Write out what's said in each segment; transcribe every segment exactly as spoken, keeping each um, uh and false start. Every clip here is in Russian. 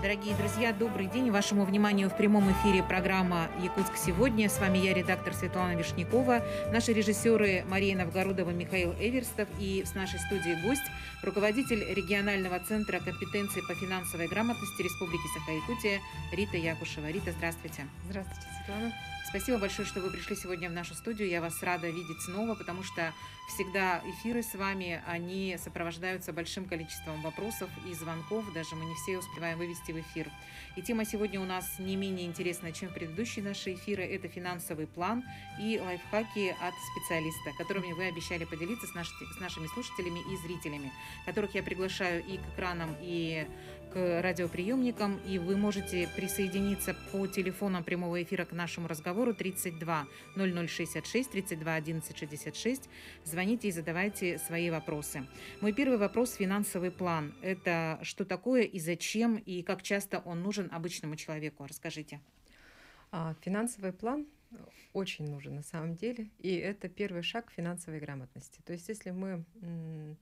Дорогие друзья, добрый день. Вашему вниманию в прямом эфире программа «Якутск сегодня». С вами я, редактор Светлана Вишнякова, наши режиссеры Мария Новгородова, Михаил Эверстов и с нашей студии гость, руководитель регионального центра компетенции по финансовой грамотности Республики Саха-Якутия Рита Якушева. Рита, здравствуйте. Здравствуйте, Светлана. Спасибо большое, что вы пришли сегодня в нашу студию. Я вас рада видеть снова, потому что всегда эфиры с вами, они сопровождаются большим количеством вопросов и звонков. Даже мы не все успеваем вывести в эфир. И тема сегодня у нас не менее интересная, чем предыдущие наши эфиры. Это финансовый план и лайфхаки от специалиста, которыми вы обещали поделиться с, наш, с нашими слушателями и зрителями, которых я приглашаю и к экранам, и к радиоприемникам. И вы можете присоединиться по телефонам прямого эфира к нашему разговору тридцать два ноль ноль шестьдесят шесть, тридцать два одиннадцать шестьдесят шесть. Звоните и задавайте свои вопросы. Мой первый вопрос – финансовый план. Это что такое и зачем, и как часто он нужен обычному человеку? Расскажите. А, финансовый план очень нужен на самом деле, и это первый шаг к финансовой грамотности. То есть если мы м,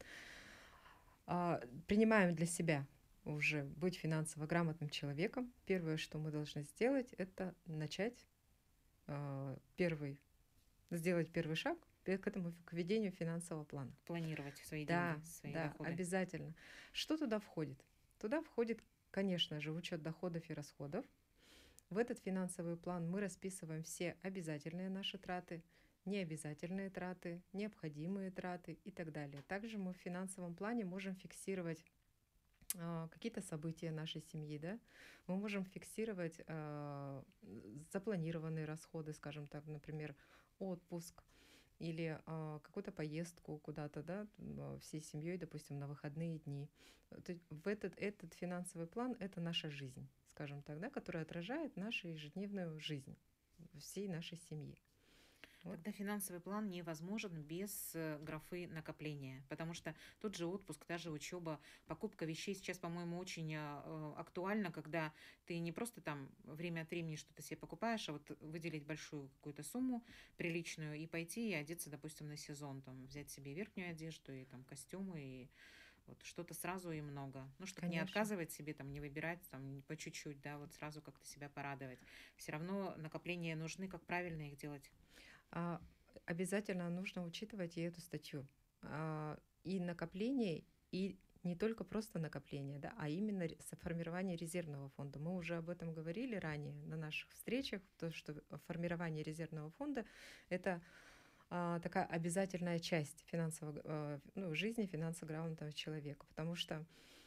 а, принимаем для себя уже быть финансово грамотным человеком, первое, что мы должны сделать, это начать а, первый, сделать первый шаг к этому, к ведению финансового плана. Планировать свои да, деньги, свои да, доходы. Обязательно. Что туда входит? Туда входит, конечно же, учет доходов и расходов. В этот финансовый план мы расписываем все обязательные наши траты, необязательные траты, необходимые траты и так далее. Также мы в финансовом плане можем фиксировать э, какие-то события нашей семьи, да? Мы можем фиксировать э, запланированные расходы, скажем так, например, отпуск или э, какую-то поездку куда-то, да, всей семьей, допустим, на выходные дни. То есть в этот, этот финансовый план — это наша жизнь, скажем так, да, которая отражает нашу ежедневную жизнь всей нашей семьи. Вот. Тогда финансовый план невозможен без графы накопления, потому что тот же отпуск, та же учеба, покупка вещей сейчас, по-моему, очень актуальна, когда ты не просто там время от времени что-то себе покупаешь, а вот выделить большую какую-то сумму приличную и пойти и одеться, допустим, на сезон, там взять себе верхнюю одежду и там костюмы и вот что-то сразу и много. Ну, чтобы не отказывать себе, там, не выбирать там по чуть-чуть, да, вот сразу как-то себя порадовать. Все равно накопления нужны, как правильно их делать? А, обязательно нужно учитывать и эту статью. А, и накопление, и не только просто накопление, да, а именно формирование резервного фонда. Мы уже об этом говорили ранее на наших встречах, то, что формирование резервного фонда — это а, такая обязательная часть финансового, а, ну, жизни финансово грамотного человека, потому что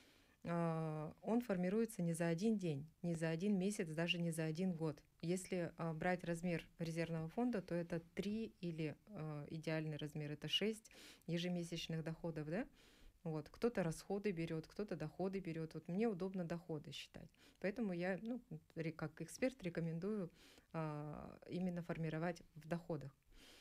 а, он формируется не за один день, не за один месяц, даже не за один год. Если а, брать размер резервного фонда, то это три или а, идеальный размер — это шесть ежемесячных доходов, да? Вот. Кто-то расходы берет, кто-то доходы берет. Вот мне удобно доходы считать. Поэтому я, ну, как эксперт, рекомендую а, именно формировать в доходах.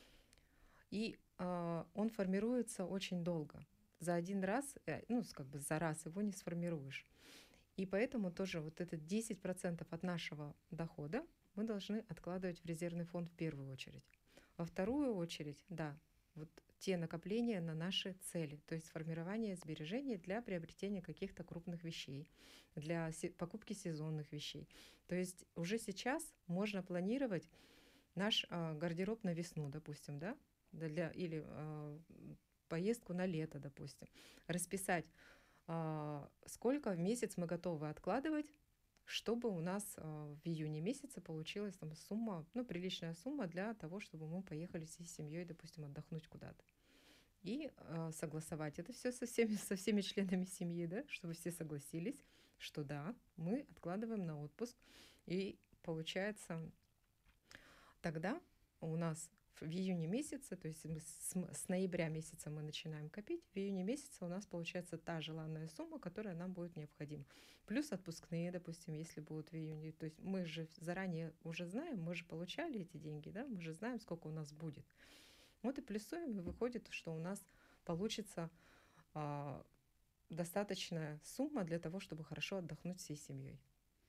И а, он формируется очень долго. За один раз, ну, как бы за раз его не сформируешь. И поэтому тоже вот это десять процентов от нашего дохода мы должны откладывать в резервный фонд в первую очередь. Во вторую очередь, да, вот те накопления на наши цели, то есть формирование сбережений для приобретения каких-то крупных вещей, для покупки сезонных вещей. То есть уже сейчас можно планировать наш а, гардероб на весну, допустим, да, для, или а, поездку на лето, допустим, расписать, а, сколько в месяц мы готовы откладывать, чтобы у нас а, в июне месяце получилась там сумма, ну, приличная сумма для того, чтобы мы поехали всей семьей, допустим, отдохнуть куда-то. И а, согласовать это все со всеми, со всеми членами семьи, да, чтобы все согласились, что да, мы откладываем на отпуск. И получается, тогда у нас в июне месяце, то есть мы с, с ноября месяца мы начинаем копить, в июне месяце у нас получается та желанная сумма, которая нам будет необходима. Плюс отпускные, допустим, если будут в июне. То есть мы же заранее уже знаем, мы же получали эти деньги, да, мы же знаем, сколько у нас будет. Вот и плюсуем, и выходит, что у нас получится а, достаточная сумма для того, чтобы хорошо отдохнуть всей семьей.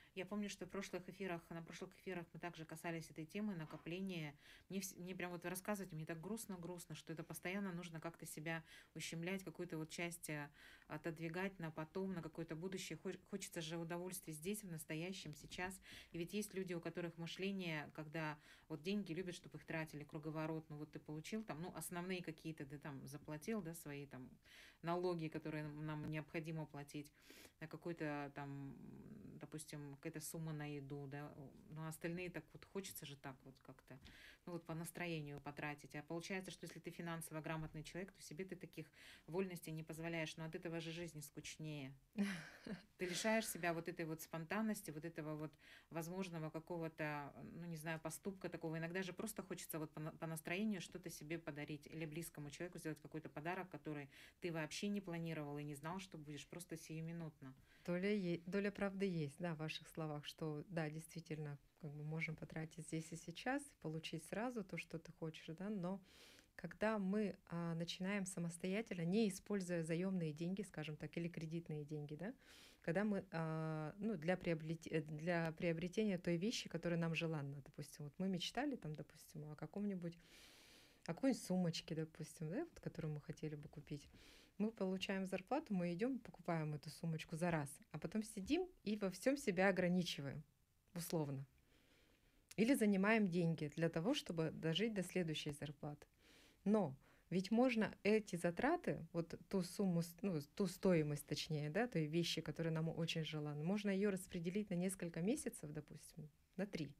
Я помню, что в прошлых эфирах, на прошлых эфирах мы также касались этой темы накопления. Мне, вс- мне прям вот вы рассказываете, мне так грустно-грустно, что это постоянно нужно как-то себя ущемлять, какую-то вот часть э, отодвигать на потом, на какое-то будущее. Хо- Хочется же удовольствия здесь, в настоящем, сейчас. И ведь есть люди, у которых мышление, когда вот деньги любят, чтобы их тратили, круговорот. Ну вот ты получил там, ну основные какие-то, ты там заплатил, да, свои там налоги, которые нам необходимо платить, на какой-то там, допустим, какая-то сумма на еду, да, но остальные так вот хочется же так вот как-то, ну вот по настроению потратить. А получается, что если ты финансово грамотный человек, то себе ты таких вольностей не позволяешь, но от этого же жизнь скучнее. Ты лишаешь себя вот этой вот спонтанности, вот этого вот возможного какого-то, ну не знаю, поступка такого. Иногда же просто хочется вот по, на- по настроению что-то себе подарить или близкому человеку сделать какой-то подарок, который ты вообще не планировал и не знал, что будешь, просто сиюминутно. Доля, е- доля правды есть, да, в ваших словах, что да, действительно, как бы можем потратить здесь и сейчас, получить сразу то, что ты хочешь, да, но когда мы а, начинаем самостоятельно, не используя заемные деньги, скажем так, или кредитные деньги, да, когда мы а, ну, для, приобрет- для приобретения той вещи, которая нам желанна, допустим, вот мы мечтали там, допустим, о каком-нибудь, о какой-нибудь сумочке, допустим, да, вот, которую мы хотели бы купить. Мы получаем зарплату, мы идем, покупаем эту сумочку за раз, а потом сидим и во всем себя ограничиваем, условно. Или занимаем деньги для того, чтобы дожить до следующей зарплаты. Но ведь можно эти затраты, вот ту сумму, с- ну, ту стоимость, точнее, да, той вещи, которая нам очень желана, можно ее распределить на несколько месяцев, допустим, на три,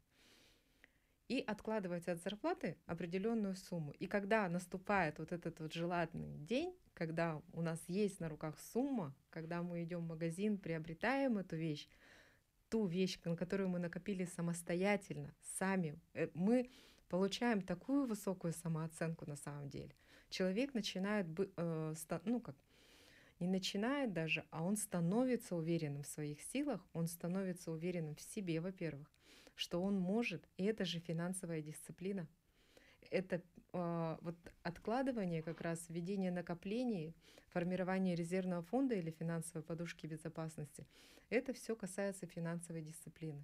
и откладывать от зарплаты определенную сумму. И когда наступает вот этот вот желанный день, когда у нас есть на руках сумма, когда мы идем в магазин, приобретаем эту вещь, ту вещь, на которую мы накопили самостоятельно, сами, э, мы получаем такую высокую самооценку на самом деле. Человек начинает, бы- э, ста- ну как, не начинает даже, а он становится уверенным в своих силах, он становится уверенным в себе, во-первых, что он может, и это же финансовая дисциплина. Это а, вот откладывание, как раз введение накоплений, формирование резервного фонда или финансовой подушки безопасности, это все касается финансовой дисциплины.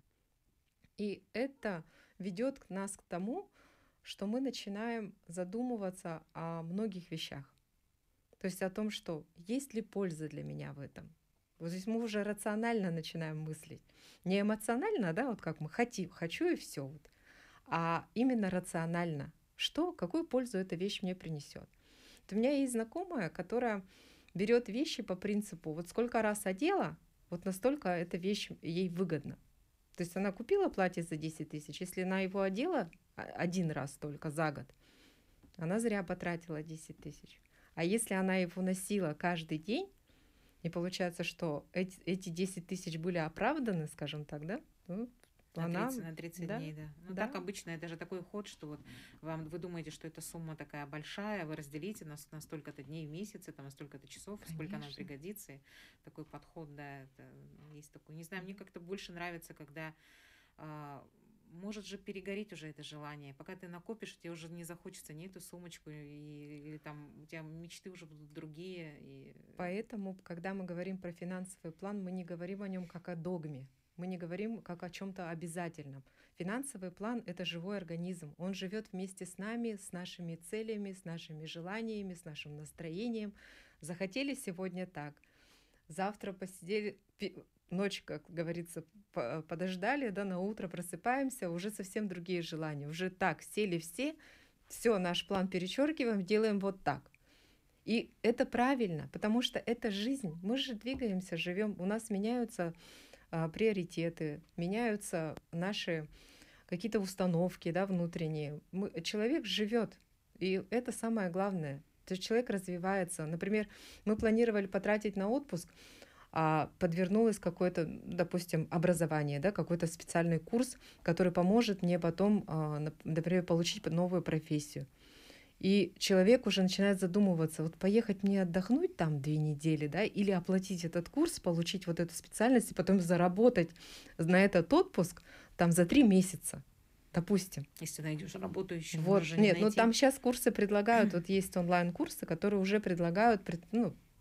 И это ведет нас к тому, что мы начинаем задумываться о многих вещах. То есть о том, что есть ли польза для меня в этом. Вот здесь мы уже рационально начинаем мыслить. Не эмоционально, да, вот как мы хотим, хочу и все, вот, а именно рационально. Что, какую пользу эта вещь мне принесет. Вот у меня есть знакомая, которая берет вещи по принципу, вот сколько раз одела, вот настолько эта вещь ей выгодна. То есть она купила платье за десять тысяч, если она его одела а, один раз только за год, она зря потратила десять тысяч. А если она его носила каждый день, и получается, что эти, эти десять тысяч были оправданы, скажем так, да, ну, На она, тридцать, на тридцать да, дней, да. Ну, да, так обычно, это же такой ход, что вот вам, вы думаете, что эта сумма такая большая, вы разделите на, с- на столько-то дней в месяц, там, на столько-то часов, сколько нам конечно. пригодится. И такой подход, да, это есть такой. Не знаю, мне как-то больше нравится, когда а, может же перегореть уже это желание. Пока ты накопишь, тебе уже не захочется ни эту сумочку, и, или там у тебя мечты уже будут другие. И Поэтому, когда мы говорим про финансовый план, мы не говорим о нем как о догме, мы не говорим как о чем-то обязательном. Финансовый план — это живой организм. Он живет вместе с нами, с нашими целями, с нашими желаниями, с нашим настроением. Захотели сегодня так, завтра посидели, пи- ночь, как говорится, по- подождали, да, на утро просыпаемся, уже совсем другие желания. Уже так, сели все, все, наш план перечеркиваем, делаем вот так. И это правильно, потому что это жизнь. Мы же двигаемся, живем, у нас меняются а, приоритеты, меняются наши какие-то установки, да, внутренние. Мы, человек живет, и это самое главное. То есть человек развивается. Например, мы планировали потратить на отпуск, а подвернулось какое-то, допустим, образование, да, какой-то специальный курс, который поможет мне потом, а, нап- например, получить новую профессию. И человек уже начинает задумываться, вот поехать мне отдохнуть там две недели, да, или оплатить этот курс, получить вот эту специальность и потом заработать на этот отпуск там за три месяца, допустим. если найдешь работу еще, можешь Вот, же не нет, ну найти. там сейчас курсы предлагают, вот есть онлайн-курсы, которые уже предлагают, пред- ну,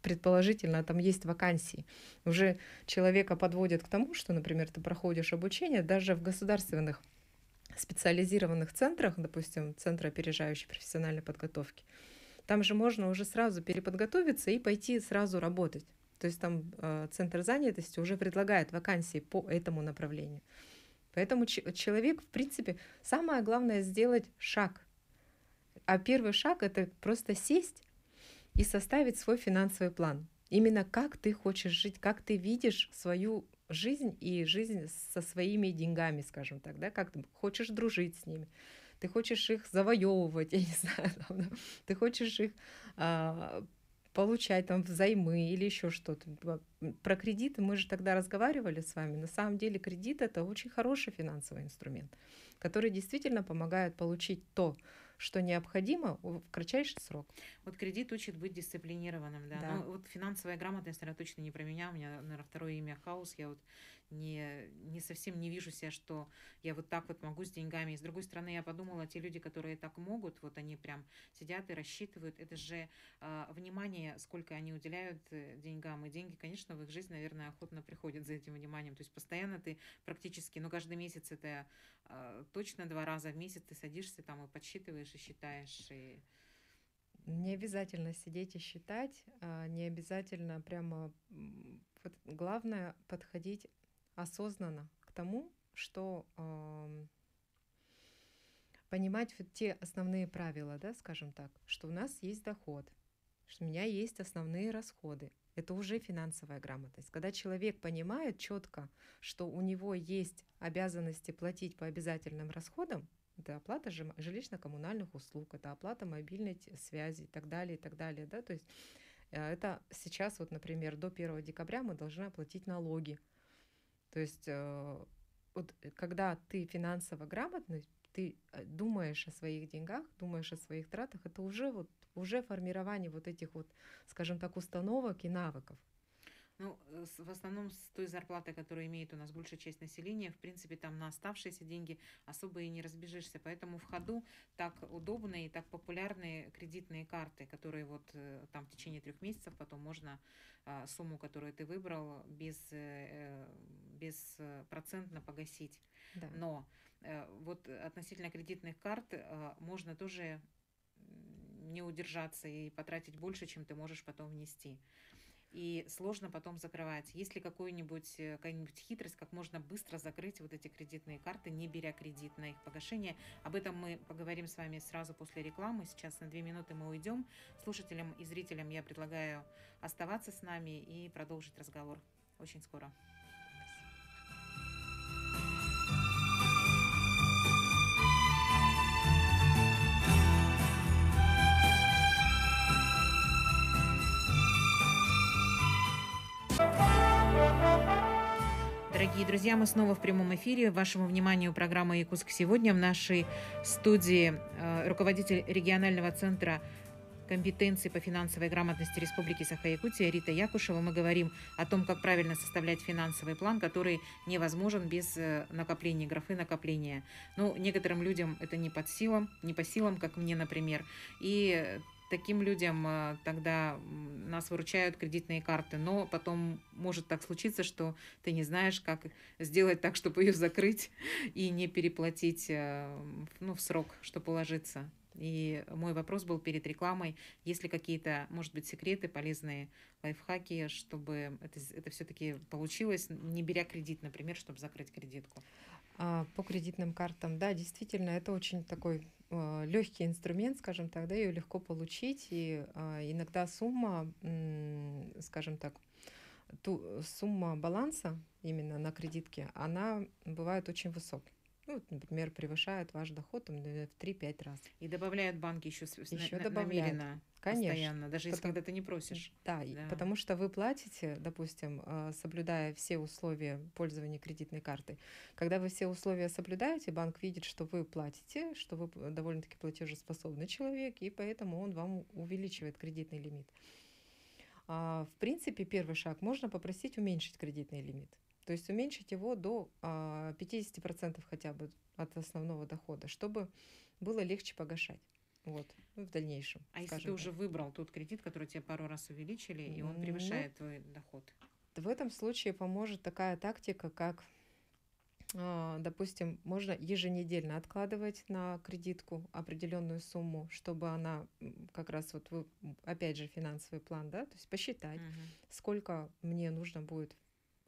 предположительно там есть вакансии. Уже человека подводят к тому, что, например, ты проходишь обучение даже в государственных специализированных центрах, допустим, Центра опережающей профессиональной подготовки. Там же можно уже сразу переподготовиться и пойти сразу работать. То есть там э, Центр занятости уже предлагает вакансии по этому направлению. Поэтому ч- человек, в принципе, самое главное сделать шаг. А первый шаг — это просто сесть и составить свой финансовый план. Именно как ты хочешь жить, как ты видишь свою жизнь и жизнь со своими деньгами, скажем так, да, как ты хочешь дружить с ними, ты хочешь их завоевывать, я не знаю, там, да, ты хочешь их а, получать там взаймы или еще что-то. Про кредиты мы же тогда разговаривали с вами. На самом деле кредит — это очень хороший финансовый инструмент, который действительно помогает получить то, что необходимо в кратчайший срок. Вот кредит учит быть дисциплинированным, да. Да. Ну, вот финансовая грамотность, наверное, точно не про меня. У меня, наверное, второе имя хаос. Я вот не, не совсем не вижу себя, что я вот так вот могу с деньгами. И с другой стороны, я подумала, те люди, которые так могут, вот они прям сидят и рассчитывают. Это же а, внимание, сколько они уделяют э, деньгам. И деньги, конечно, в их жизнь, наверное, охотно приходят за этим вниманием. То есть постоянно ты практически, ну, каждый месяц это а, точно два раза в месяц ты садишься там и подсчитываешь и считаешь. И Не обязательно сидеть и считать, а, не обязательно прямо... м, вот главное подходить осознанно к тому, что ам, понимать вот те основные правила, да, скажем так, что у нас есть доход, что у меня есть основные расходы. Это уже финансовая грамотность. Когда человек понимает четко, что у него есть обязанности платить по обязательным расходам, это оплата жи- жилищно-коммунальных услуг, это оплата мобильной т- связи и так далее, и так далее. Да? То есть э, это сейчас, вот, например, до первого декабря мы должны оплатить налоги. То есть э, вот э, когда ты финансово грамотный, ты э, думаешь о своих деньгах, думаешь о своих тратах, это уже вот уже формирование вот этих вот, скажем так, установок и навыков. Ну, э, с- в основном с той зарплатой, которую имеет у нас большая часть населения, в принципе, там на оставшиеся деньги особо и не разбежишься. Поэтому в ходу так удобные и так популярные кредитные карты, которые вот э, там в течение трех месяцев потом можно а, сумму, которую ты выбрал, без, э, беспроцентно погасить. Да. Но э, вот относительно кредитных карт э, можно тоже м, не удержаться и потратить больше, чем ты можешь потом внести. И сложно потом закрывать. Есть ли какой-нибудь, э, какая-нибудь хитрость, как можно быстро закрыть вот эти кредитные карты, не беря кредит на их погашение? Об этом мы поговорим с вами сразу после рекламы. Сейчас на две минуты мы уйдем. Слушателям и зрителям я предлагаю оставаться с нами и продолжить разговор очень скоро. Дорогие друзья, мы снова в прямом эфире. Вашему вниманию программа «Якутск сегодня». В нашей студии э, руководитель регионального центра компетенции по финансовой грамотности Республики Саха-Якутия Рита Якушева. Мы говорим о том, как правильно составлять финансовый план, который невозможен без э, накопления, графы накопления. Ну, некоторым людям это не под силам, не по силам, как мне, например. И таким людям э, тогда м, нас выручают кредитные карты. Но потом может так случиться, что ты не знаешь, как сделать так, чтобы ее закрыть и не переплатить э, в- ну, в срок, чтобы уложиться. И мой вопрос был перед рекламой, есть ли какие-то, может быть, секреты, полезные лайфхаки, чтобы это, это все-таки получилось, не беря кредит, например, чтобы закрыть кредитку. А по кредитным картам, да, действительно, это очень такой легкий инструмент, скажем так, да, ее легко получить, и а, иногда сумма, м, скажем так, ту сумма баланса именно на кредитке, она бывает очень высокой. Ну, вот, например, превышает ваш доход там, наверное, в три-пять раз. И добавляют банки еще, с- с- на- Еще на- добавляют, намеренно, конечно. постоянно, даже если Потом, когда ты не просишь. да, и- Да. потому что вы платите, допустим, а, соблюдая все условия пользования кредитной картой. Когда вы все условия соблюдаете, банк видит, что вы платите, что вы п- довольно-таки платежеспособный человек, и поэтому он вам увеличивает кредитный лимит. А, В принципе, первый шаг — можно попросить уменьшить кредитный лимит. То есть уменьшить его до а, пятьдесят процентов хотя бы от основного дохода, чтобы было легче погашать. вот, ну, в дальнейшем, А если ты скажем уже так. выбрал тот кредит, который тебе пару раз увеличили, и он Ну, превышает твой доход? в этом случае поможет такая тактика, как, а, допустим, можно еженедельно откладывать на кредитку определенную сумму, чтобы она м, как раз вот вы, м, опять же, финансовый план, да, то есть посчитать, Мгм. сколько мне нужно будет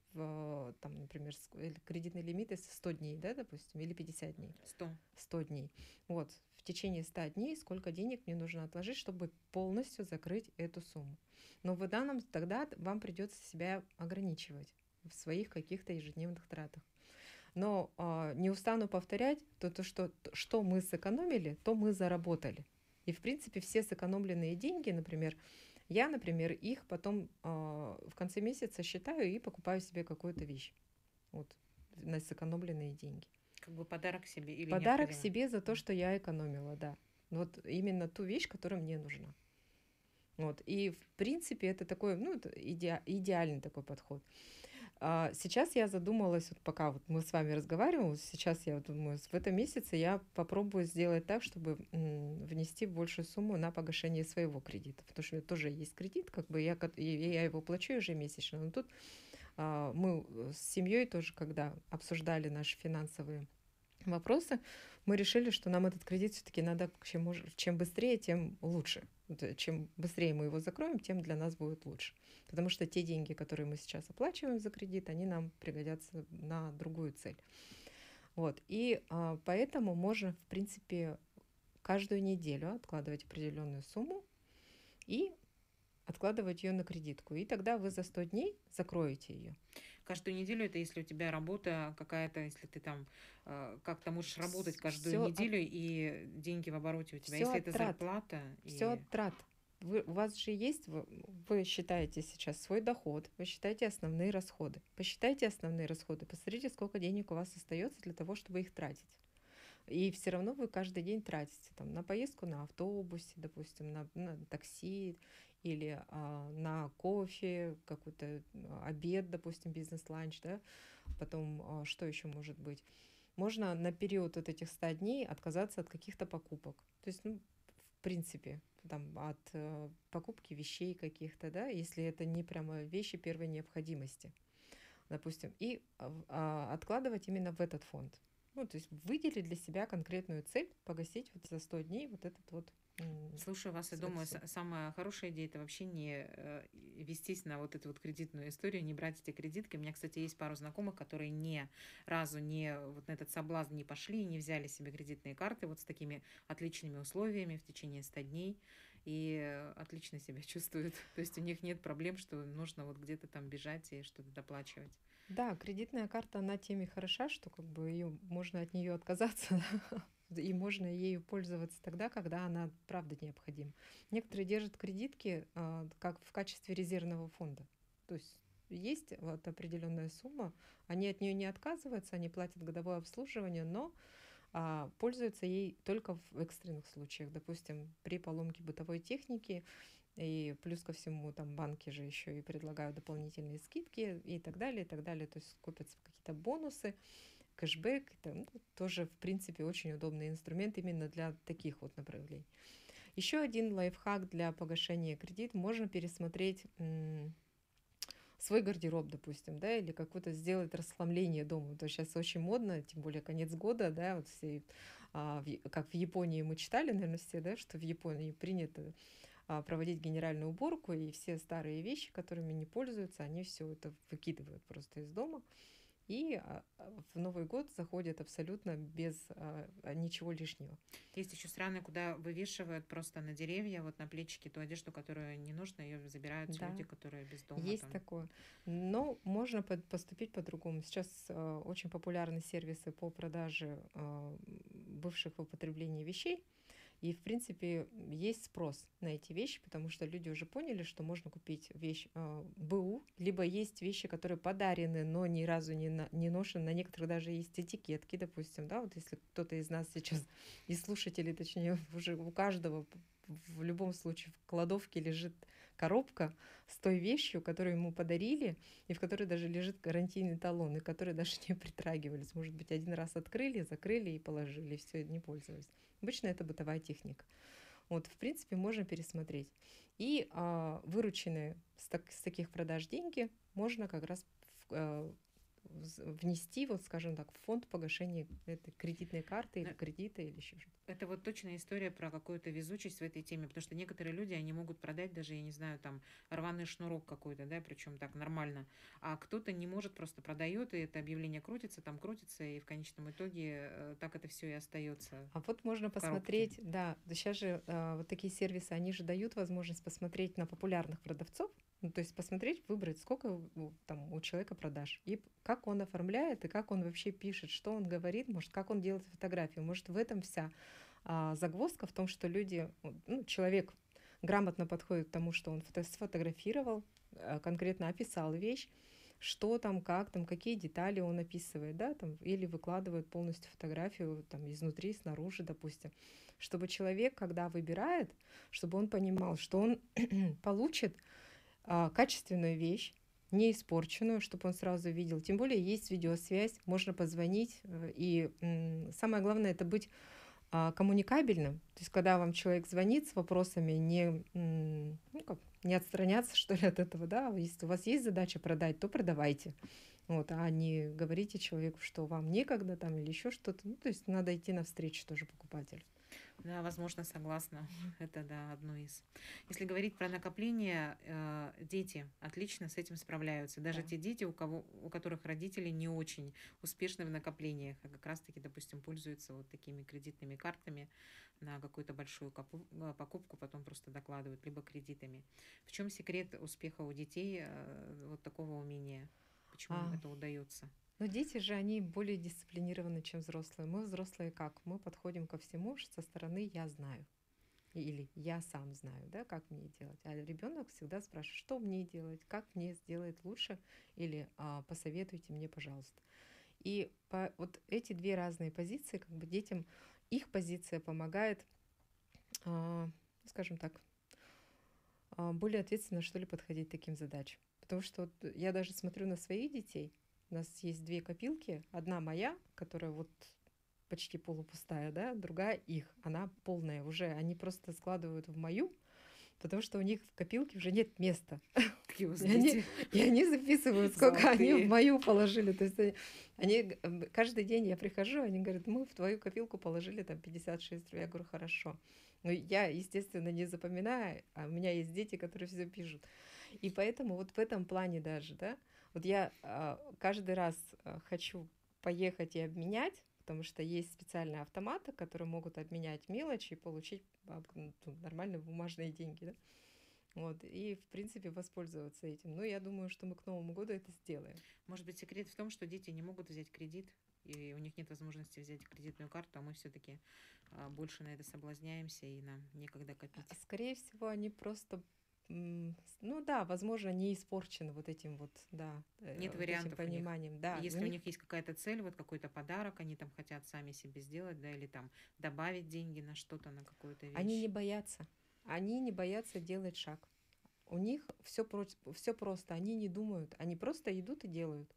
в, там, например, ск- или кредитный лимит, если сто дней, да, допустим, или пятьдесят дней, сто. сто дней. Вот, в течение ста дней сколько денег мне нужно отложить, чтобы полностью закрыть эту сумму. Но в данном тогда вам придется себя ограничивать в своих каких-то ежедневных тратах. Но а, не устану повторять, то, то что, что мы сэкономили, то мы заработали. И, в принципе, все сэкономленные деньги, например, я, например, их потом а, в конце месяца считаю и покупаю себе какую-то вещь. Вот, на сэкономленные деньги. Как бы подарок себе или Подарок необходимо? себе за то, что я экономила, да. Вот именно ту вещь, которая мне нужна. Вот. И, в принципе, это такой, ну, это иде- идеальный такой подход. А, Сейчас я задумалась, вот пока вот мы с вами разговариваем, вот сейчас я вот думаю, в этом месяце я попробую сделать так, чтобы м, внести большую сумму на погашение своего кредита, потому что у меня тоже есть кредит, как бы я, кот- и я его плачу ежемесячно, но тут а, мы э, с семьей тоже, когда обсуждали наши финансовые вопросы, мы решили, что нам этот кредит все-таки надо, чем, мож- чем быстрее, тем лучше. Вот, э, Чем быстрее мы его закроем, тем для нас будет лучше. Потому что те деньги, которые мы сейчас оплачиваем за кредит, они нам пригодятся на другую цель. Вот. И а, поэтому можно, в принципе, каждую неделю откладывать определенную сумму и откладывать ее на кредитку. И тогда вы за сто дней закроете ее. Каждую неделю это если у тебя работа какая-то, если ты там э, как-то можешь работать каждую Все от, неделю и деньги в обороте у тебя. все Если от это трат. зарплата Все и от трат. Вы, у вас же есть, вы, вы считаете сейчас свой доход, вы считаете основные расходы. Посчитайте основные расходы, посмотрите, сколько денег у вас остается для того, чтобы их тратить. И все равно вы каждый день тратите там, на поездку на автобусе, допустим, на, на такси или а, на кофе, какой-то а, обед, допустим, бизнес-ланч, да, потом а, что еще может быть. Можно на период вот этих ста дней отказаться от каких-то покупок. То есть, ну, в принципе, там, от э, покупки вещей каких-то, да, если это не прямо вещи первой необходимости, допустим, и а, а, откладывать именно в этот фонд. Ну, то есть выделить для себя конкретную цель, погасить вот за сто дней вот этот вот м, слушаю вас и с- эту думаю, сумму. са- самая хорошая идея это вообще не э, вестись на вот эту вот кредитную историю, не брать эти кредитки. У меня, кстати, есть пару знакомых, которые ни разу не вот на этот соблазн не пошли, не взяли себе кредитные карты вот с такими отличными условиями в течение ста дней и э, отлично себя чувствуют. То есть у них нет проблем, что нужно вот где-то там бежать и что-то доплачивать. Да, кредитная карта, она тем и хороша, что как бы ее можно от нее отказаться, да, и можно ею пользоваться тогда, когда она правда необходима. Некоторые держат кредитки а, как в качестве резервного фонда. То есть есть вот определенная сумма, они от нее не отказываются, они платят годовое обслуживание, но а, пользуются ей только в экстренных случаях. Допустим, при поломке бытовой техники и плюс ко всему, там банки же еще и предлагают дополнительные скидки и так далее, и так далее. То есть копятся какие-то бонусы, кэшбэк. Это, ну, тоже, в принципе, очень удобный инструмент именно для таких вот направлений. Еще один лайфхак для погашения кредита. Можно пересмотреть м, свой гардероб, допустим, да, или какое-то сделать расхламление дома. То есть сейчас очень модно, тем более конец года, да, вот все, а, в, как в Японии мы читали, наверное, все, да, что в Японии принято а, проводить генеральную уборку, и все старые вещи, которыми не пользуются, они все это выкидывают просто из дома. И а, а, в Новый год заходят абсолютно без а, а, ничего лишнего. Есть еще страны, куда вывешивают просто на деревья, вот на плечики ту одежду, которую не нужно, ее забирают люди, Да, которые без дома есть там. такое. Но можно под- поступить по-другому. Сейчас а, очень популярны сервисы по продаже а, бывших в употреблении вещей. И, в принципе, есть спрос на эти вещи, потому что люди уже поняли, что можно купить вещь э, БУ, либо есть вещи, которые подарены, но ни разу не, на, не ношены. На некоторых даже есть этикетки, допустим, да, вот если кто-то из нас сейчас, из слушателей, точнее, уже у каждого в любом случае в кладовке лежит коробка с той вещью, которую ему подарили, и в которой даже лежит гарантийный талон, и которые даже не притрагивались. Может быть, один раз открыли, закрыли и положили, и все, не пользовались. Обычно это бытовая техника. Вот, в принципе, можно пересмотреть. И а, вырученные с, так- с таких продаж деньги можно как раз в- э, вз- внести, вот скажем так, в фонд погашения этой кредитной карты или Но кредита или еще что-то. это вот точная история про какую-то везучесть в этой теме, потому что некоторые люди, они могут продать даже, я не знаю, там рваный шнурок какой-то, да, причем так нормально, а кто-то не может, просто продает, и это объявление крутится, там крутится, и в конечном итоге э, так это все и остается А вот можно в коробке. посмотреть, да, сейчас же а, вот такие сервисы, они же дают возможность посмотреть на популярных продавцов, ну, то есть посмотреть, выбрать, сколько у- там у человека продаж, и п- как он оформляет, и как он вообще пишет, что он говорит, может, как он делает фотографию. Может, в этом вся а, загвоздка в том, что люди, вот, ну, человек грамотно подходит к тому, что он фото- сфотографировал, а, конкретно описал вещь, что там, как там, какие детали он описывает, да, там, или выкладывает полностью фотографию там изнутри, снаружи, допустим, чтобы человек, когда выбирает, чтобы он понимал, что он получит а, качественную вещь, не испорченную, чтобы он сразу видел. Тем более есть видеосвязь, можно позвонить. э, И м, самое главное это быть а, коммуникабельным. То есть когда вам человек звонит с вопросами, не, м, ну, как, не отстраняться, что ли, от этого, да, если у вас есть задача продать, то продавайте. Вот, а не говорите человеку, что вам некогда там или еще что-то. Ну, то есть надо идти навстречу тоже покупателю. Да, возможно, согласна. Это, да, одно из. Если говорить про накопление, э, дети отлично с этим справляются. Даже Да. те дети, у кого, у которых родители не очень успешны в накоплениях, а как раз-таки, допустим, пользуются вот такими кредитными картами на какую-то большую копу- э, покупку, потом просто докладывают, либо кредитами. В чем секрет успеха у детей э, вот такого умения? Почему им А, это удается? но дети же, они более дисциплинированы, чем взрослые. Мы взрослые как? Мы подходим ко всему со стороны «я знаю». Или я сам знаю, да, как мне делать. А ребенок всегда спрашивает, что мне делать, как мне сделать лучше, или а, посоветуйте мне, пожалуйста. И по, вот эти две разные позиции, как бы детям, их позиция помогает, а, скажем так, а, более ответственно, что ли, подходить к таким задачам. Потому что вот я даже смотрю на своих детей. У нас есть две копилки. Одна моя, которая вот почти полупустая, да, другая их. Она полная уже. Они просто складывают в мою, потому что у них в копилке уже нет места. Какие у вас И они, дети и они записывают, сколько они в золотые. мою положили. То есть они, они г- м, каждый день я прихожу, они говорят, мы в твою копилку положили там пятьдесят шесть рублей. Я говорю, хорошо. Но я, естественно, не запоминаю, а у меня есть дети, которые все пишут. И поэтому вот в этом плане даже, да, вот я а, каждый раз а, хочу поехать и обменять, потому что есть специальные автоматы, которые могут обменять мелочи и получить а, ну, нормальные бумажные деньги, да. Вот, и, в принципе, воспользоваться этим. Но я думаю, что мы к Новому году это сделаем. Может быть, секрет в том, что дети не могут взять кредит, и у них нет возможности взять кредитную карту, а мы все-таки больше на это соблазняемся, и нам некогда А, копить. Скорее всего, они просто, м, с- ну да, возможно, не испорчены вот этим вот, да, Нет э, вот этим вариантов у них. пониманием. И Да, у если у них них есть какая-то цель, вот какой-то подарок, они там хотят сами себе сделать, да, или там добавить деньги на что-то, на какую-то они не вещь. боятся. Они не боятся делать шаг. У них все, все просто. Они не думают. Они просто идут и делают.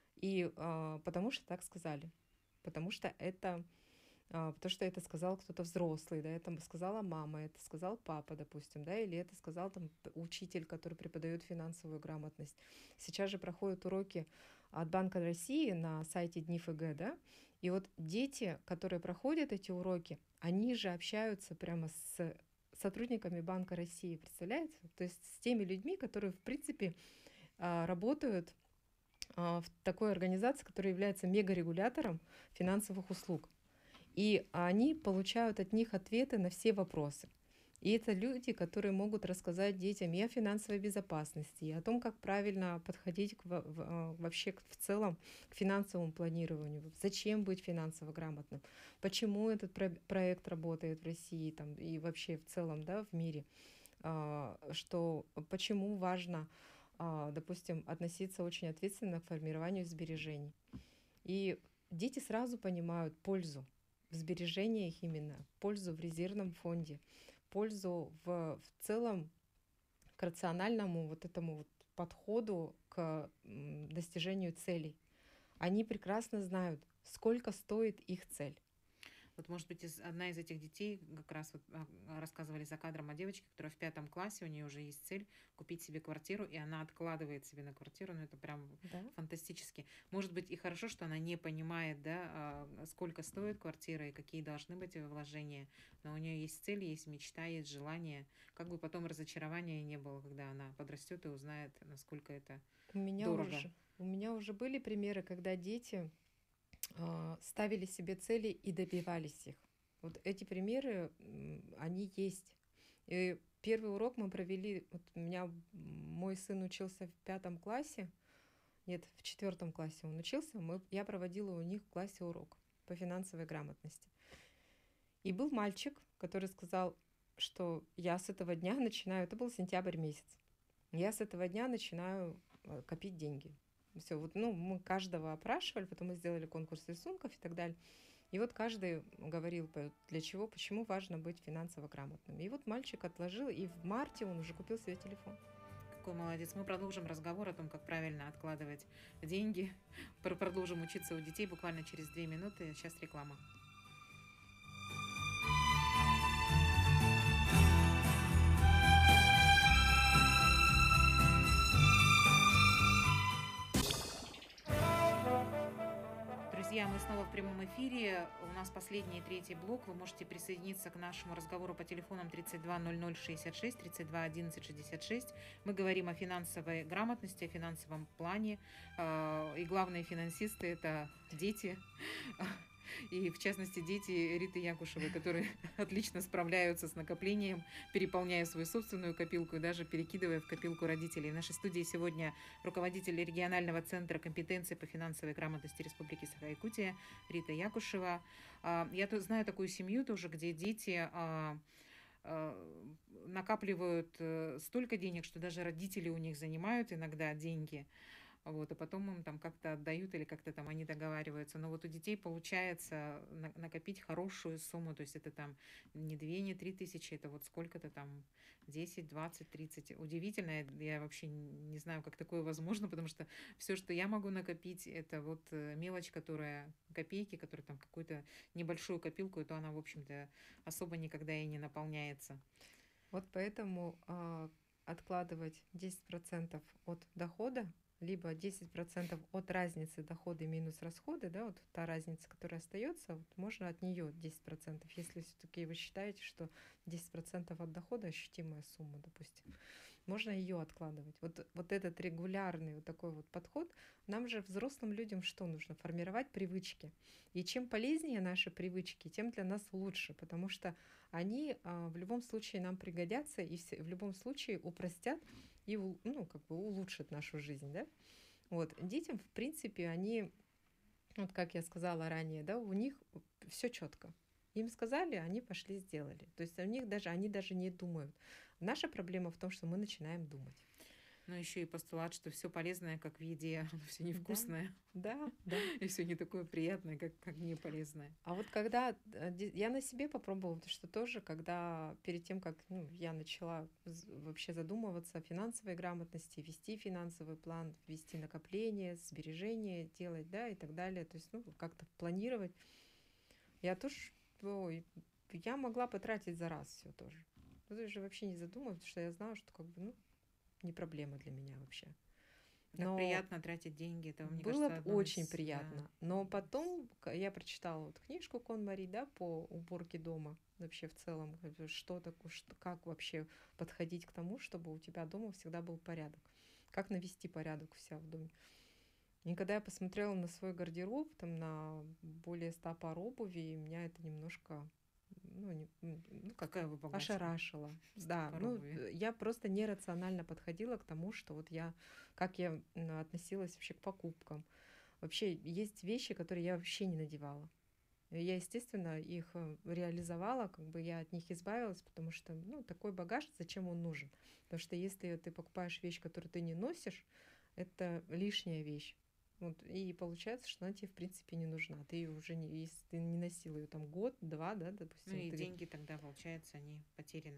И а, потому что так сказали. Потому что это а, потому что это сказал кто-то взрослый, да, это сказала мама, это сказал папа, допустим, да, или это сказал там п- учитель, который преподает финансовую грамотность. Сейчас же проходят уроки от Банка России на сайте Дни ФГ, да, и вот дети, которые проходят эти уроки, они же общаются прямо с сотрудниками Банка России, представляете? То есть с теми людьми, которые, в принципе, а, работают а, в такой организации, которая является мегарегулятором финансовых услуг. И они получают от них ответы на все вопросы. И это люди, которые могут рассказать детям и о финансовой безопасности, и о том, как правильно подходить к, во- в- а, вообще к- в целом к финансовому планированию, вот зачем быть финансово грамотным, почему этот про- проект работает в России там, и вообще в целом, да, в мире, а, что почему важно, а, допустим, относиться очень ответственно к формированию сбережений. И дети сразу понимают пользу в сбережениях именно, пользу в резервном фонде, пользу в, в целом к рациональному вот этому вот подходу к м, достижению целей. Они прекрасно знают, сколько стоит их цель. Вот, может быть, из, одна из этих детей, как раз вот а, рассказывали за кадром о девочке, которая в пятом классе, у нее уже есть цель купить себе квартиру, и она откладывает себе на квартиру, ну это прям Да, фантастически. Может быть, и хорошо, что она не понимает, да, а, сколько стоит квартира и какие должны быть ее вложения, но у нее есть цель, есть мечта, есть желание, как бы потом разочарования не было, когда она подрастет и узнает, насколько это у меня дорого. уже, у меня уже были примеры, когда дети а, ставили себе цели и добивались их. Вот эти примеры, м, они есть. И первый урок мы провели, вот у меня мой сын учился в пятом классе, нет, в четвертом классе он учился, мы, я проводила у них в классе урок по финансовой грамотности. И был мальчик, который сказал, что я с этого дня начинаю, это был сентябрь месяц, я с этого дня начинаю э, копить деньги. Все, вот, ну, мы каждого опрашивали, потом мы сделали конкурс рисунков и так далее. И вот каждый говорил, для чего, почему важно быть финансово грамотным. И вот мальчик отложил, и в марте он уже купил себе телефон. Какой молодец. Мы продолжим разговор о том, как правильно откладывать деньги. Продолжим учиться у детей буквально через две минуты. Сейчас реклама. Друзья, мы снова в прямом эфире. У нас последний третий блок. Вы можете присоединиться к нашему разговору по телефонам тридцать два ноль ноль шестьдесят шесть, тридцать два одиннадцать шестьдесят шесть. Мы говорим о финансовой грамотности, о финансовом плане. И главные финансисты – это дети. И, в частности, дети Риты Якушевой, которые отлично справляются с накоплением, переполняя свою собственную копилку и даже перекидывая в копилку родителей. В нашей студии сегодня руководитель регионального центра компетенции по финансовой грамотности Республики Саха-Якутия Рита Якушева. Я тут знаю такую семью тоже, где дети накапливают столько денег, что даже родители у них занимают иногда деньги. Вот, а потом им там как-то отдают или как-то там они договариваются. Но вот у детей получается накопить хорошую сумму, то есть это там не две, не три тысячи, это вот сколько-то там десять, двадцать, тридцать. Удивительно, я вообще не знаю, как такое возможно, потому что все, что я могу накопить, это вот мелочь, которая, копейки, которая там какую-то небольшую копилку, и то она, в общем-то, особо никогда и не наполняется. Вот поэтому э, откладывать десять процентов от дохода, либо десять процентов от разницы дохода минус расходы, да, вот та разница, которая остается, вот можно от нее десять процентов, если все-таки вы считаете, что десять процентов от дохода ощутимая сумма, допустим, можно ее откладывать. Вот, вот этот регулярный вот такой вот подход, нам же, взрослым людям, что нужно? Формировать привычки. И чем полезнее наши привычки, тем для нас лучше, потому что они а, в любом случае нам пригодятся и все, в любом случае упростят и ну, как бы улучшат нашу жизнь. Да? Вот. Детям, в принципе, они, вот как я сказала ранее, да, у них все четко. Им сказали, они пошли, сделали. То есть у них даже, они даже не думают. Наша проблема в том, что мы начинаем думать. Ну, еще и постулат, что все полезное, как в еде, оно все невкусное. Да, да. И все не такое приятное, как, как не полезное. А вот когда я на себе попробовала, что тоже, когда перед тем, как ну, я начала вообще задумываться о финансовой грамотности, вести финансовый план, вести накопление, сбережения делать, да, и так далее, то есть, ну, как-то планировать, я тоже, ой, я могла потратить за раз все тоже. Ну, то есть вообще не задумываться, что я знала, что как бы, ну, не проблема для меня вообще. Так но приятно тратить деньги, это, мне было кажется, очень из, приятно. Да. Но потом я прочитала вот книжку Кон Мари, да, по уборке дома, вообще в целом, что такое, что, как вообще подходить к тому, чтобы у тебя дома всегда был порядок, как навести порядок у себя в доме. И когда я посмотрела на свой гардероб, там на более ста пар обуви, меня это немножко ну, не, ну как ошарашила. Да, ну, я просто нерационально подходила к тому, что вот я, как я относилась вообще к покупкам. Вообще есть вещи, которые я вообще не надевала. Я, естественно, их реализовала, как бы я от них избавилась, потому что, ну, такой багаж, зачем он нужен? Потому что если ты покупаешь вещь, которую ты не носишь, это лишняя вещь. Вот, и получается, что она тебе, в принципе, не нужна. Ты ее уже не, если ты не носил ее там год, два, да, допустим. Ну и ты... деньги тогда, получается, они потеряны.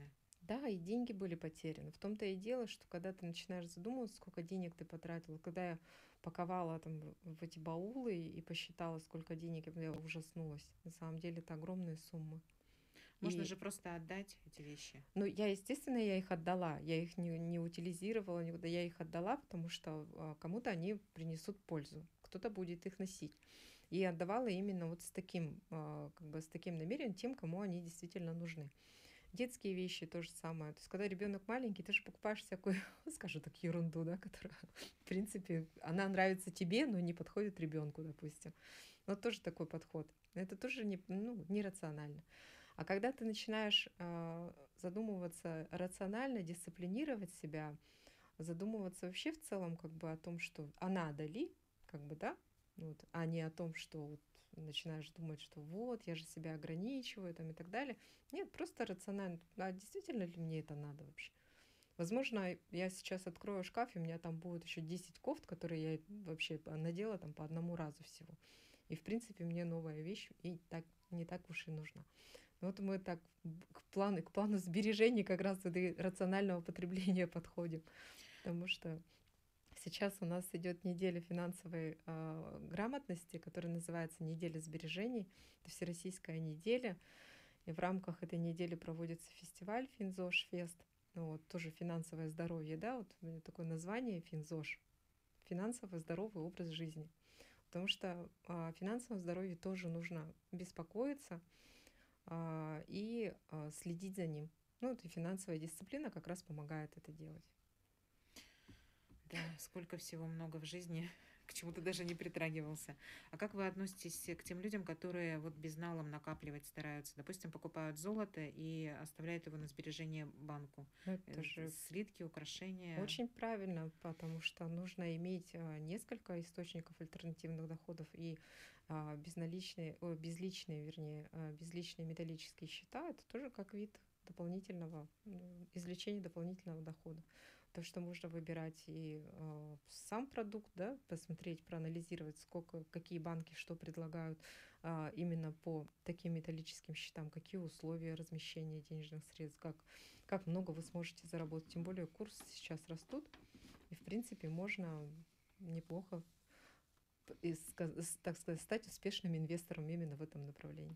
Да, и деньги были потеряны. В том-то и дело, что когда ты начинаешь задумываться, сколько денег ты потратил, когда я паковала там в в эти баулы и посчитала, сколько денег, я я ужаснулась. На самом деле это огромные суммы. Можно И, же просто отдать эти вещи. ну, я, естественно, я их отдала. Я их не, не утилизировала никуда, я их отдала, потому что а, кому-то они принесут пользу, кто-то будет их носить. И отдавала именно вот с таким, а, как бы с таким намерением тем, кому они действительно нужны. Детские вещи то же самое. То есть, когда ребенок маленький, ты же покупаешь всякую, скажу так, ерунду, да, которая, в принципе, она нравится тебе, но не подходит ребенку, допустим. Вот тоже такой подход. Это тоже не, ну, нерационально. А когда ты начинаешь а, задумываться рационально, дисциплинировать себя, задумываться вообще в целом как бы о том, что а надо ли, как бы, да, вот, а не о том, что вот начинаешь думать, что вот, я же себя ограничиваю там и так далее. Нет, просто рационально. А действительно ли мне это надо вообще? Возможно, я сейчас открою шкаф, и у меня там будет еще десять кофт, которые я вообще надела там по одному разу всего. И, в принципе, мне новая вещь и так не так уж и нужна. Но вот мы так к плану, к плану сбережений как раз и рационального потребления подходим. Потому что сейчас у нас идет неделя финансовой а, грамотности, которая называется «Неделя сбережений». Это всероссийская неделя. И в рамках этой недели проводится фестиваль «Финзош Фест». Ну, вот, тоже финансовое здоровье, да, вот у меня такое название «Финзош». Финансово здоровый образ жизни. Потому что о финансовом здоровье тоже нужно беспокоиться а, и а, следить за ним. Ну, вот и финансовая дисциплина как раз помогает это делать. Да, сколько всего много в жизни, к чему ты даже не притрагивался. А как вы относитесь к тем людям, которые вот безналом накапливать стараются? Допустим, покупают золото и оставляют его на сбережение банку. Ну, это Э, же Слитки, украшения. очень правильно, потому что нужно иметь а, несколько источников альтернативных доходов и а, безналичные, о, безличные, вернее, а, безличные металлические счета. Это тоже как вид дополнительного м, извлечения дополнительного дохода. То, что можно выбирать и а, сам продукт, да, посмотреть, проанализировать, сколько, какие банки что предлагают а, именно по таким металлическим счетам, какие условия размещения денежных средств, как как много вы сможете заработать. Тем более курсы сейчас растут, и, в принципе, можно неплохо, так сказать, стать успешным инвестором именно в этом направлении.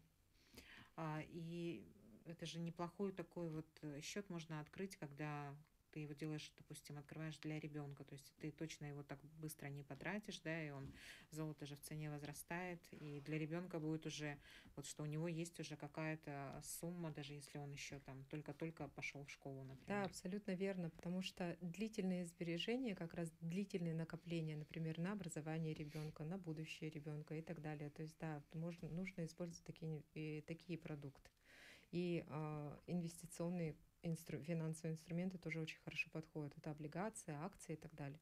А, И это же неплохой такой вот э, счет можно открыть, когда ты его делаешь, допустим, открываешь для ребенка, то есть ты точно его так быстро не потратишь, да, и он, золото же в цене возрастает, и для ребенка будет уже, вот что у него есть уже какая-то сумма, даже если он еще там только-только пошел в школу, Да, например. абсолютно верно, потому что длительные сбережения, как раз длительные накопления, например, на образование ребенка, на будущее ребенка и так далее. То есть, да, можно, нужно использовать такие, и такие продукты. И а, инвестиционные инстру, финансовые инструменты тоже очень хорошо подходят. Это облигации, акции и так далее.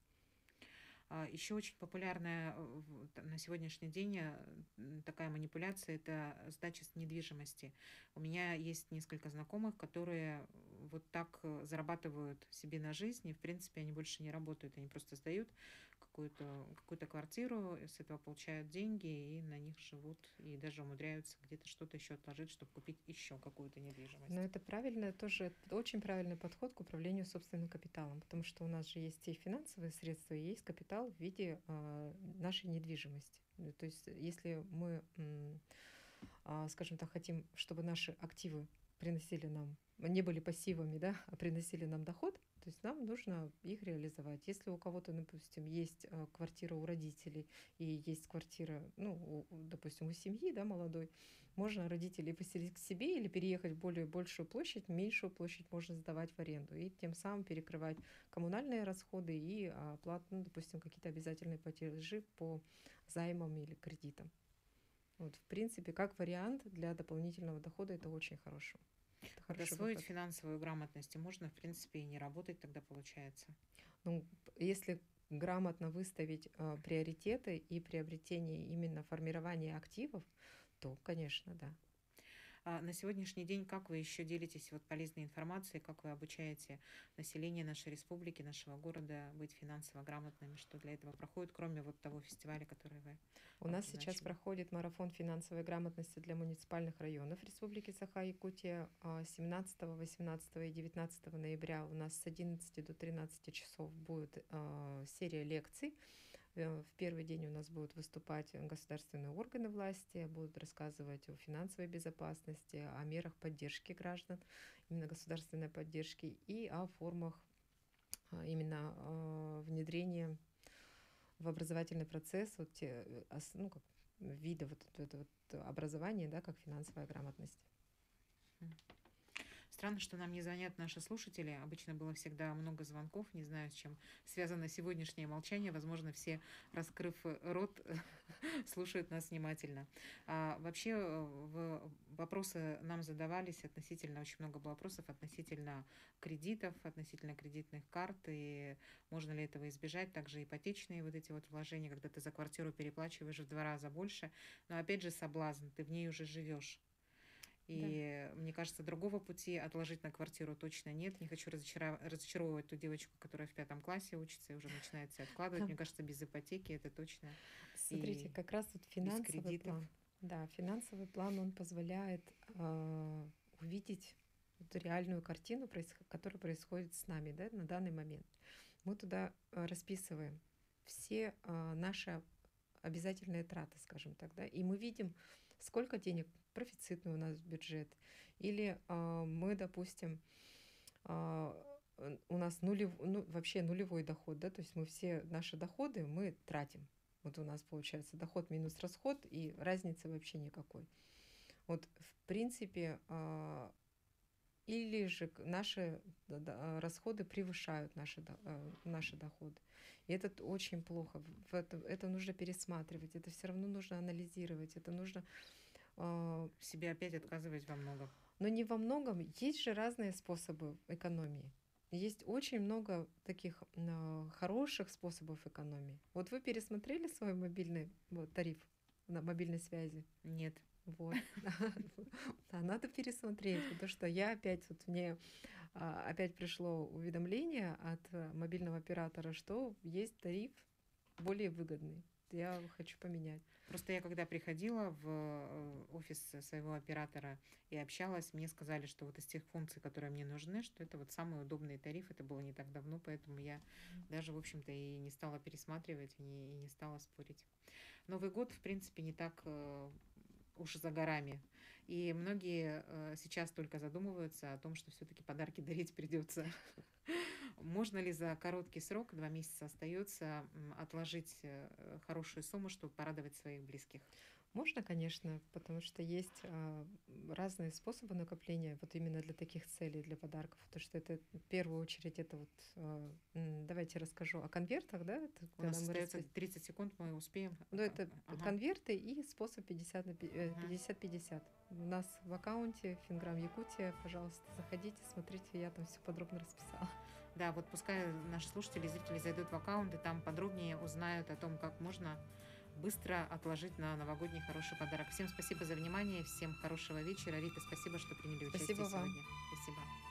А, Еще очень популярная э, в- т- на сегодняшний день э, м, такая манипуляция — это сдача с недвижимости. У меня есть несколько знакомых, которые вот так э, зарабатывают себе на жизнь, и в принципе они больше не работают, они просто сдают какую-то какую-то квартиру, и с этого получают деньги и на них живут, и даже умудряются где-то что-то еще отложить, чтобы купить еще какую-то Но недвижимость. это правильно, тоже очень правильный подход к управлению собственным капиталом, потому что у нас же есть и финансовые средства, и есть капитал в виде а, нашей недвижимости. Ну, то есть если мы, м, а, скажем так, хотим, чтобы наши активы приносили нам, не были пассивами, да, а приносили нам доход, то есть нам нужно их реализовать. Если у кого-то, допустим, есть а, квартира у родителей и есть квартира, ну, у- у, допустим, у семьи, да, молодой, можно родителей поселить к себе или переехать в более большую площадь, меньшую площадь можно сдавать в аренду и тем самым перекрывать коммунальные расходы и а, оплату, ну, допустим, какие-то обязательные платежи по займам или кредитам. Вот, в принципе, как вариант для дополнительного дохода это очень хорошо. Это Вот хороший освоить выход. финансовую грамотность и можно, в принципе, и не работать тогда получается. Ну, если грамотно выставить а, приоритеты и приобретение именно формирования активов, то, конечно, да. А на сегодняшний день как вы еще делитесь вот полезной информацией, как вы обучаете население нашей республики, нашего города быть финансово грамотными, что для этого проходит, кроме вот того фестиваля, который вы У нас сейчас обозначили? проходит марафон финансовой грамотности для муниципальных районов Республики Саха-Якутия. А семнадцатого, восемнадцатого и девятнадцатого ноября у нас с одиннадцати до тринадцати часов будет а, серия лекций. Э, В первый день у нас будут выступать государственные органы власти, будут рассказывать о финансовой безопасности, о мерах поддержки граждан, именно государственной поддержки, и о формах а, именно а, внедрения в образовательный процесс вот те, э, ос- ну, как вида вот этого вот образования, да, как финансовая грамотность. М. Странно, что нам не звонят наши слушатели. Обычно было всегда много звонков. Не знаю, с чем связано сегодняшнее молчание. Возможно, все, раскрыв э, рот, слушают нас внимательно. А вообще э, в- вопросы нам задавались относительно, очень много было вопросов относительно кредитов, относительно кредитных карт, и можно ли этого избежать. Также ипотечные вот эти вот вложения, когда ты за квартиру переплачиваешь в два раза больше. Но опять же соблазн, ты в ней уже живешь. Да. И мне кажется, другого пути отложить на квартиру точно нет. Не хочу разочаров- разочаровывать ту девочку, которая в пятом классе учится и уже начинает все откладывать. Мне кажется, без ипотеки это точно. Смотрите, И как раз вот без финансовый кредитов. план. Да, финансовый план, он позволяет а, увидеть вот реальную картину, происход- которая происходит с нами, да, на данный момент. Мы туда а, расписываем все а, наши обязательные траты, скажем так, да, и мы видим, сколько денег, профицитный у нас бюджет, или а, мы, допустим, а, н- у нас нулев, ну, вообще нулевой доход, да, то есть мы все наши доходы мы тратим. Вот у нас получается доход минус расход, и разницы вообще никакой. Вот, в принципе, а, или же к- наши д- д- а, расходы превышают наши, до- а, наши доходы. И это т- очень плохо. В это, это нужно пересматривать, это все равно нужно анализировать, это нужно а, Себе опять отказывать во многом. но не во многом. Есть же разные способы экономии. Есть очень много таких а, хороших способов экономии. Вот вы пересмотрели свой мобильный вот, тариф на мобильной связи? Нет. Вот. Да, надо пересмотреть, потому что я опять, вот мне а, опять пришло уведомление от э, мобильного оператора, что есть тариф более выгодный. Я хочу поменять. Просто я когда приходила в э, офис своего оператора и общалась, мне сказали, что вот из тех функций, которые мне нужны, что это вот самый удобный тариф. Это было не так давно, поэтому я даже, в общем-то, и не стала пересматривать, и не, и не стала спорить. Новый год, в принципе, не так э, уж за горами. И многие э, сейчас только задумываются о том, что все-таки подарки дарить придется. Можно ли за короткий срок, два месяца остается, м, отложить э, хорошую сумму, чтобы порадовать своих близких? Можно, конечно, потому что есть а, разные способы накопления вот именно для таких целей, для подарков. Потому что это в первую очередь это вот, а, м, давайте расскажу о конвертах, да, это У нас когда мы остается распи- тридцать секунд, мы успеем. ну, Ка- это Ага, конверты и способ пятьдесят на пи- э, ага. пятьдесят пятьдесят. У нас в аккаунте Финграм Якутия, пожалуйста, заходите, смотрите, я там все подробно расписала. Да, вот пускай наши слушатели, зрители зайдут в аккаунт и там подробнее узнают о том, как можно быстро отложить на новогодний хороший подарок. Всем спасибо за внимание, всем хорошего вечера. Рита, спасибо, что приняли участие Спасибо вам. сегодня. Спасибо.